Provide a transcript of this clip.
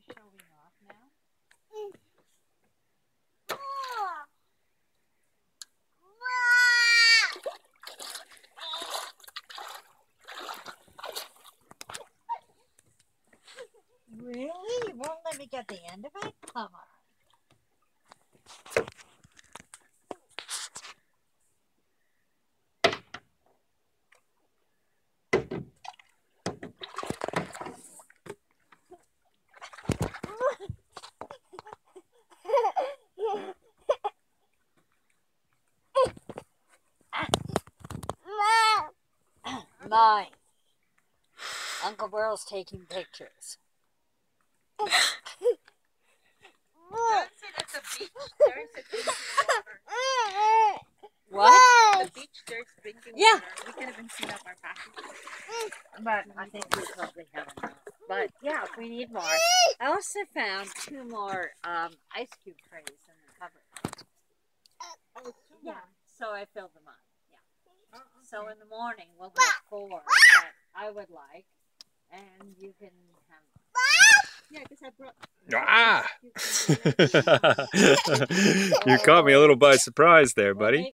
showing off now. Really? You won't let me get the end of it? Come on. Mine. Uncle Burl's taking pictures. Don't say that's a beach. There's a drinking water. What? The beach, there's drinking Yeah. water. We can even fill up our package. But I think we probably have enough. But yeah, if we need more. I also found 2 more ice cube trays in the cupboard. Oh, 2 Yeah. more. So I filled them up. Yeah. Oh, okay. So in the morning we'll have 4 that I would like, and you can have. Yeah, because I brought. Ah! You caught me a little by surprise there, buddy.